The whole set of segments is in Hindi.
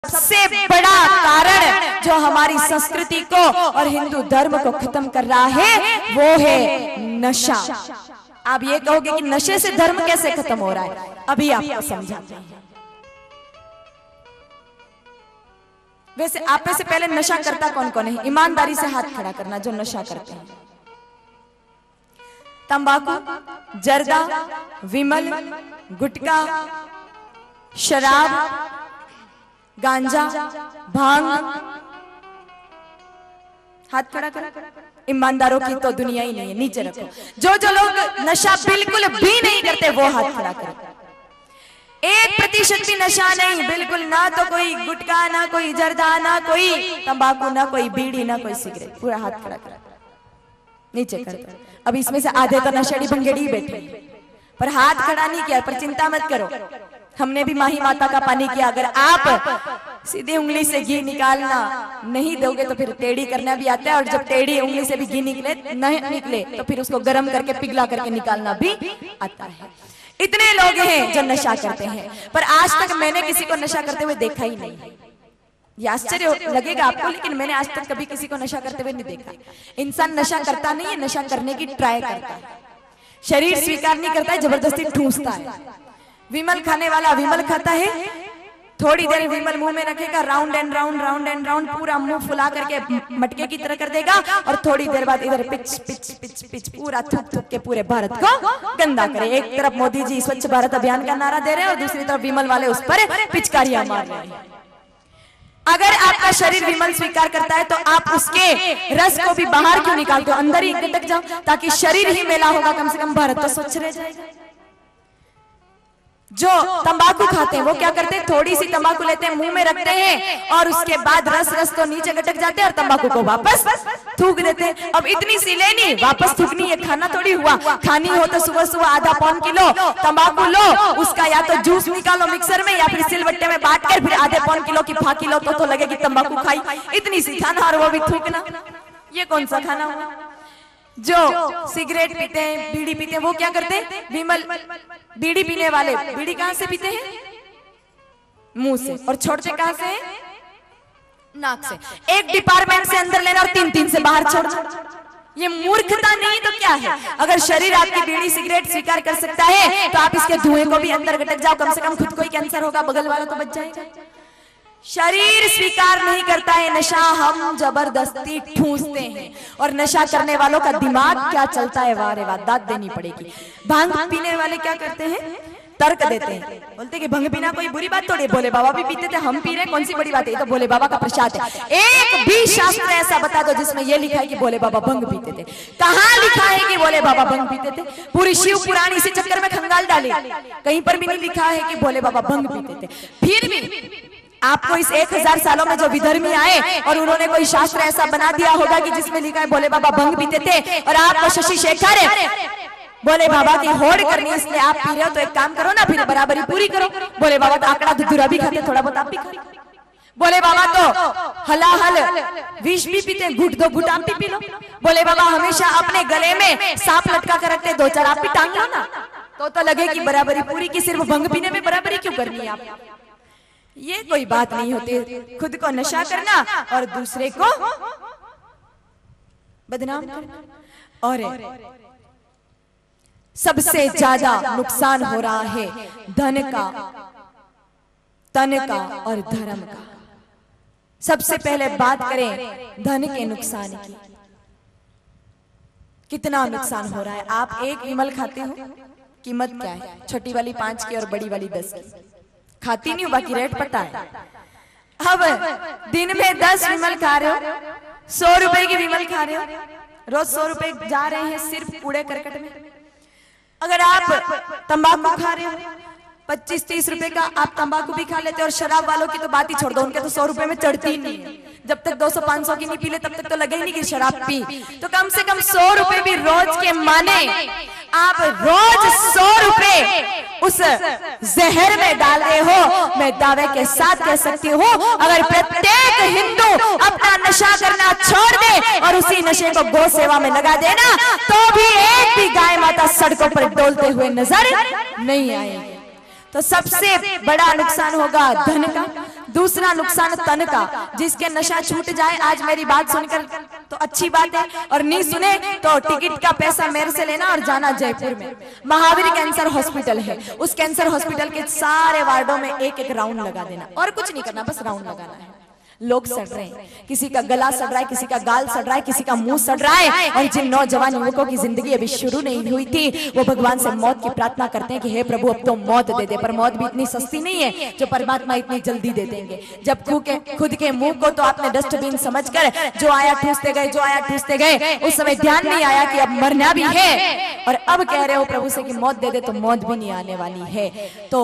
सबसे बड़ा कारण जो हमारी संस्कृति को और हिंदू धर्म को खत्म कर रहा है वो है नशा। आप ये कहोगे कि नशे से धर्म कैसे खत्म हो रहा है, अभी आपको समझाते हैं। वैसे आप में से पहले नशा करता कौन कौन है? ईमानदारी से हाथ खड़ा करना जो नशा करते हैं। तंबाकू, जर्दा, विमल, गुटखा, शराब, गांजा, भांग। हाथ खड़ा करो। ईमानदारों की तो दुनिया ही नहीं है, नीचे रखो। जो लोग नशा बिल्कुल भी नहीं करते वो हाथ खड़ा करो। 1% भी नशा नहीं, बिल्कुल ना तो कोई गुटखा, ना कोई जर्दा, ना कोई तंबाकू, ना कोई बीड़ी, ना कोई सिगरेट। पूरा हाथ खड़ा करो, नीचे कर दो। अब इसमें से आधे तो नशेड़ी भंगेड़ी बैठे, पर हाथ खड़ा नहीं किया। पर चिंता मत करो, हमने भी माही माता का पानी किया। अगर आप सीधी उंगली से घी निकालना नहीं दोगे तो फिर टेढ़ी करना भी आता है, और जब टेढ़ी उंगली से भी घी नहीं निकले तो फिर उसको गर्म करके पिघला करके निकालना भी आता है। इतने लोग हैं जो नशा करते हैं, पर आज तक मैंने किसी को नशा करते हुए देखा ही नहीं। ये आश्चर्य लगेगा आपको, लेकिन मैंने आज तक कभी किसी को नशा करते हुए नहीं देखा। इंसान नशा करता नहीं है, नशा करने की ट्राई करता है। शरीर स्वीकार नहीं करता है, जबरदस्ती ठूंसता है। विमल खाने वाला विमल खाता है, थोड़ी देर विमल मुंह में रखेगा, round and round, round and round, पूरा मुंह फुला करके मटके की तरह कर देगा, और थोड़ी देर बाद इधर पिच पिच पिच पिच पूरा थूक थूक के पूरे भारत को गंदा करे। एक तरफ मोदी जी स्वच्छ भारत अभियान का नारा दे रहे हैं और दूसरी तरफ विमल वाले उस पर पिचकारियां मार रहे हैं। अगर आपका शरीर विमल स्वीकार करता है तो आप उसके रस को भी बाहर क्यों निकालते हो? अंदर ही गटक जाओ, ताकि शरीर ही मेला होगा, कम से कम भारत तो स्वच्छ रह जाएगा। जो तंबाकू खाते हैं वो क्या करते हैं? थोड़ी सी तंबाकू लेते हैं, मुंह में रखते हैं, और उसके बाद रस तो नीचे गटक जाते हैं और तंबाकू को वापस थूक देते हैं। अब इतनी सी लेनी, वापस थूकनी, है खाना थोड़ी हुआ। खानी हो तो सुबह सुबह आधा पौन किलो तंबाकू लो, उसका या तो जूस निकालो मिक्सर में, या फिर सिलबट्टे में बांट कर फिर आधे पौन किलो की फाकी लो तो लगेगी तंबाकू खाई। इतनी सी खाना और वो भी थूकना, ये कौन सा खाना हुआ? जो सिगरेट पीते हैं, बीड़ी पीते हैं, वो क्या करते हैं? विमल बीड़ी पीने वाले बीड़ी कहां से पीते हैं? मुंह से। और छोड़ते कहां से? नाक से। एक डिपार्टमेंट से अंदर लेना और 3 से बाहर छोड़ना। ये मूर्खता नहीं तो क्या है? अगर शरीर आपकी बीड़ी सिगरेट स्वीकार कर सकता है तो आप इसके धुएं को भी अंदर गटक जाओ, कम से कम खुद को ही कैंसर होगा, बगल वाला तो बच जाएगा। शरीर स्वीकार नहीं करता है नशा, हम जबरदस्ती ठूंसते हैं। और नशा करने वालों का दिमाग क्या चलता है, वाह रे वाह, दाद देनी पड़ेगी। भांग पीने वाले क्या करते हैं? तर्क देते हैं, बोलते कि भंग पीना कोई बुरी बात थोड़ी, भोले बाबा भी पीते थे, हम पी रहे, कौन सी बड़ी बात है, ये तो भोले बाबा का प्रसाद है। एक भी शास्त्र ऐसा बता दो जिसमें यह लिखा है कि भोले बाबा भंग पीते थे? कहाँ लिखा है कि भोले बाबा भंग पीते थे? पूरी शिव पुराण इसी चक्कर में खंगाल डाली, कहीं पर भी नहीं लिखा है कि भोले बाबा भंग पीते थे। फिर भी आपको इस 1000 सालों में जो विधर्मी आए और उन्होंने कोई शास्त्र ऐसा बना दिया होगा कि जिसमें लिखा है भोले बाबा भंग पीते थे, और आपको शशि शेखर भोले बाबा की होड़ करनी, इसलिए आप पी रहे हो, तो एक काम करो ना, फिर बराबरी पूरी करो। भोले बाबा तो आंकड़ा धुरा भी खाते, थोड़ा बहुत आप भी खाते। भोले बाबा तो हलाहल विष भी पीते, घुट दो घुट आप भी पी लो। भोले बाबा हमेशा अपने गले में सांप लटका कर रखते, 2-4 आप भी टांग लो ना, तो लगे कि बराबरी पूरी की। सिर्फ भंग पीने में बराबरी क्यों करनी है आप? ये कोई बात नहीं होती। खुद को नशा करना और दूसरे को बदनाम करना। और सबसे ज्यादा नुकसान हो रहा है धन का, तन का और धर्म का। सबसे पहले बात करें धन के नुकसान की। कितना नुकसान हो रहा है? आप एक विमल खाते हो, कीमत क्या है? छोटी वाली 5 की और बड़ी वाली 10 की। खाती नहीं हूं, बाकी रेट पता है। अब दिन में 10 विमल खा रहे हो, 100 रुपए की विमल खा रहे हो, रोज 100 रुपए जा रहे हैं सिर्फ कूड़े करकट में। अगर आप तंबाकू खा रहे हो, 25-30 रुपए का आप तंबाकू भी खा लेते हो, और शराब वालों की तो बात ही छोड़ दो, उनके तो 100 रुपए में चढ़ती ही नहीं है। जब तक 200-500 की नहीं पी ले तब तक तो लगे ही नहीं कि शराब पी। तो कम से कम 100 रुपए भी रोज के माने आप रोज 100 रुपए उस जहर में डाल रहे हो। मैं दावे के साथ कह सकती हूँ, अगर प्रत्येक हिंदू अपना नशा करना छोड़ दे और उसी नशे को गौ सेवा में लगा देना, तो भी एक भी गाय माता सड़कों पर डोलते हुए नजर नहीं आएगी। तो सबसे बड़ा नुकसान होगा धन का, दूसरा नुकसान तन का। जिसके नशा छूट जाए आज मेरी बात सुनकर तो अच्छी बात है, और नहीं सुने तो टिकट का पैसा मेरे से लेना और जाना जयपुर में महावीर कैंसर हॉस्पिटल है, उस कैंसर हॉस्पिटल के सारे वार्डों में एक एक राउंड लगा देना, और कुछ नहीं करना, बस राउंड लगाना है। लोग सड़ रहे हैं, किसी का गला सड़ रहा है, किसी का गाल सड़ रहा है, किसी का मुंह सड़ रहा है, और जिन नौजवान युवकों की जिंदगी अभी शुरू नहीं हुई थी वो भगवान से मौत की प्रार्थना करते हैं कि हे प्रभु अब तो मौत दे दे, पर मौत भी इतनी सस्ती नहीं है जो परमात्मा इतनी जल्दी दे देंगे। जब खुद के मुंह को तो आपने डस्टबिन समझकर जो आया ठूसते गए, जो आया ठूसते गए, उस समय ध्यान नहीं आया कि अब मरना भी है, और अब कह रहे हो प्रभु से कि मौत दे दे, तो मौत भी नहीं आने वाली है। तो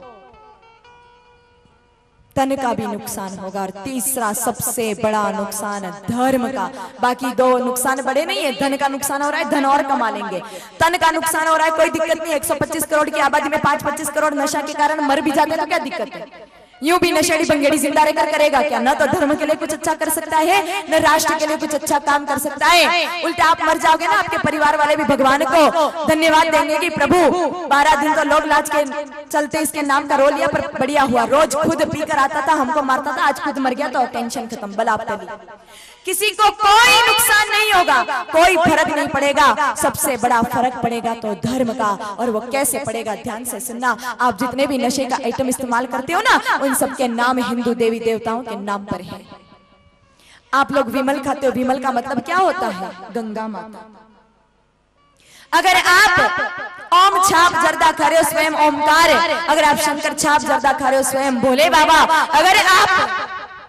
तन का भी नुकसान होगा, और तीसरा सबसे बड़ा नुकसान धर्म का। बाकी दो नुकसान बड़े नहीं है, धन का नुकसान हो रहा है, धन और कमा लेंगे, तन का नुकसान हो रहा है, कोई दिक्कत नहीं। 125 करोड़ की आबादी में 5-25 करोड़ नशा के कारण मर भी जाते तो क्या दिक्कत है? यूं भी नशेड़ी बंगेड़ी जिंदा रहकर करेगा क्या? न तो धर्म के लिए कुछ अच्छा कर सकता है, न राष्ट्र के लिए कुछ अच्छा काम कर सकता है। उल्टा आप मर जाओगे ना, आपके परिवार वाले भी भगवान को धन्यवाद देंगे कि प्रभु 12 दिन तो लोग लाज के चलते इसके नाम का रो लिया, पर बढ़िया हुआ, रोज खुद पी कर आता था, हमको मारता था, आज खुद मर गया तो टेंशन खत्म, बला आप किसी को कोई नुकसान नहीं होगा, कोई फर्क नहीं पड़ेगा। सबसे बड़ा फर्क पड़ेगा तो धर्म का, और वो कैसे पड़ेगा ध्यान से सुनना। आप जितने भी नशे का आइटम इस्तेमाल करते हो ना, उन सबके नाम हिंदू देवी देवताओं के नाम पर है। आप लोग विमल खाते हो, विमल का मतलब क्या होता है? गंगा माता। अगर आप ओम छाप जर्दा खा रहे हो स्वयं ओमकार, अगर आप शंकर छाप जर्दा खा रहे हो स्वयं भोले बाबा, अगर आप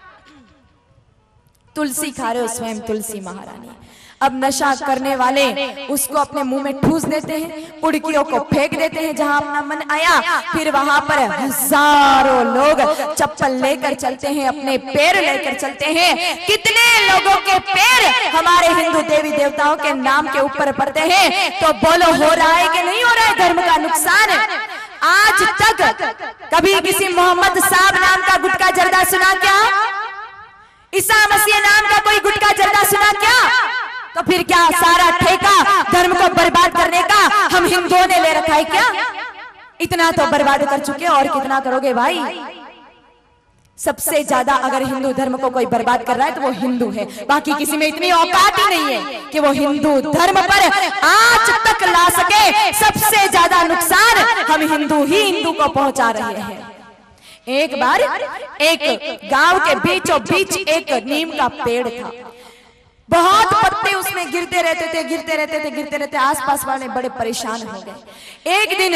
तुलसी खा रहे हो स्वयं तुलसी महारानी। अब नशा करने वाले उसको अपने मुंह में ठूस देते हैं, पुड़कियों को फेंक देते हैं जहां अपना मन आया, फिर वहां पर हजारों लोग चप्पल लेकर चलते हैं, अपने पैर लेकर चलते हैं। कितने लोगों के पैर हमारे हिंदू देवी देवताओं के नाम के ऊपर पड़ते हैं। तो बोलो, हो रहा है कि नहीं हो रहा है धर्म का नुकसान? आज तक कभी किसी मोहम्मद साहब नाम का गुटखा जर्दा सुना क्या? ईसा मसीह नाम का कोई गुटखा जर्दा सुना क्या? तो फिर क्या सारा ठेका धर्म को बर्बाद करने का हम हिंदुओं ने ले रखा है क्या? इतना तो बर्बाद कर चुके, और कितना करोगे भाई? सबसे ज्यादा अगर हिंदू धर्म को कोई बर्बाद कर रहा है तो वो हिंदू है, बाकी किसी में इतनी औकात ही नहीं है कि वो हिंदू धर्म पर आज तक ला सके। सबसे ज्यादा नुकसान हम हिंदू ही हिंदू को पहुंचा रहे हैं। एक बार एक गांव के बीचों बीच एक नीम का पेड़ था, बहुत पत्ते उसमें गिरते रहते थे, गिरते रहते थे, गिरते रहते। आसपास वाले बड़े परेशान हो गए। एक दिन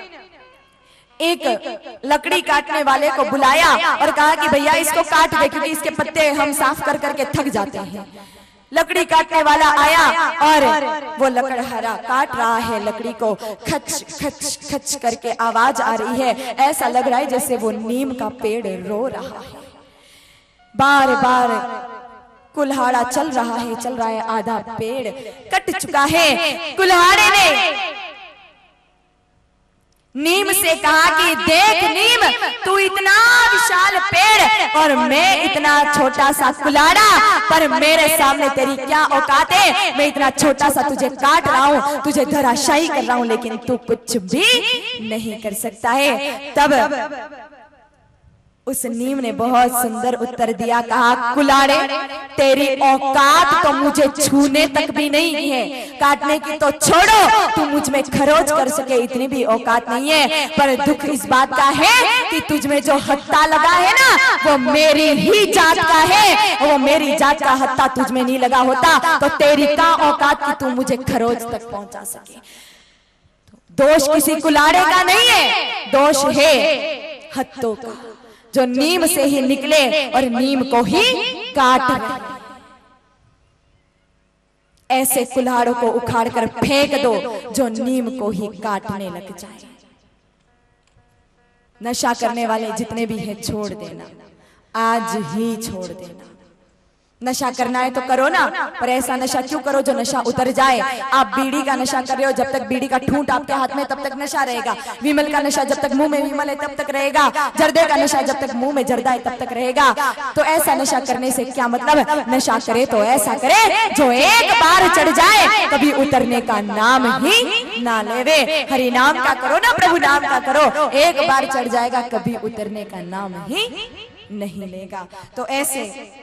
एक लकड़ी काटने वाले को बुलाया और कहा कि भैया इसको काट दे, क्योंकि इसके पत्ते हम साफ कर करके थक जाते हैं। लकड़ी काटने वाला आया और वो लकड़हारा काट रहा है, लकड़ी को खच खच खच करके आवाज आ रही है। ऐसा लग रहा है जैसे वो नीम का पेड़ रो रहा है। बार बार कुल्हाड़ा चल रहा है, आधा पेड़ कट चुका है। कुल्हाड़े ने नीम से कहा कि देख नीम, तू इतना विशाल पेड़ और मैं इतना छोटा सा कुल्हाड़ा, पर मेरे सामने तेरी क्या औकात है? मैं इतना छोटा सा तुझे काट रहा हूँ, तुझे धराशायी कर रहा हूँ, लेकिन तू कुछ भी नहीं कर सकता है। तब उस नीम ने बहुत सुंदर उत्तर दिया, कहा कुल्हाड़े तेरी औकात तो मुझे छूने तक भी नहीं है, काटने की तो छोड़ो, तू मुझ में खरोच कर सके इतनी भी औकात नहीं है। पर दुख इस बात का है कि तुझ में जो हत्ता लगा है ना, वो मेरी ही जात का है, वो मेरी जात का हत्ता तुझ में नहीं लगा होता तो तेरी का औकात की तू मुझे खरोच तक पहुंचा सके। दोष किसी कुल्हाड़े का नहीं है, दोष है हत्तों का, जो नीम से ही निकले और नीम को ही काट रहे। ऐसे कुल्हाड़ों को उखाड़ कर फेंक दो जो नीम को ही काटने लग जाए। नशा करने वाले जितने भी हैं छोड़ देना, आज ही छोड़ देना। नशा करना है तो करो ना, पर ऐसा नशा क्यों करो जो नशा उतर जाए। आप बीड़ी का नशा कर रहे हो, जब तक बीड़ी का ठूंठ आपके हाथ में तब तक नशा रहेगा। विमल का नशा जब तक मुंह में विमल है तब तक रहेगा। जर्दे का नशा जब तक मुंह में जर्दा है तब तक रहेगा। तो ऐसा नशा करने से क्या मतलब, नशा करे तो ऐसा करे जो एक बार चढ़ जाए कभी उतरने का नाम ही ना लेवे। हरि नाम का करो ना, प्रभु नाम का करो, एक बार चढ़ जाएगा कभी उतरने का नाम ही नहीं लेगा। तो ऐसे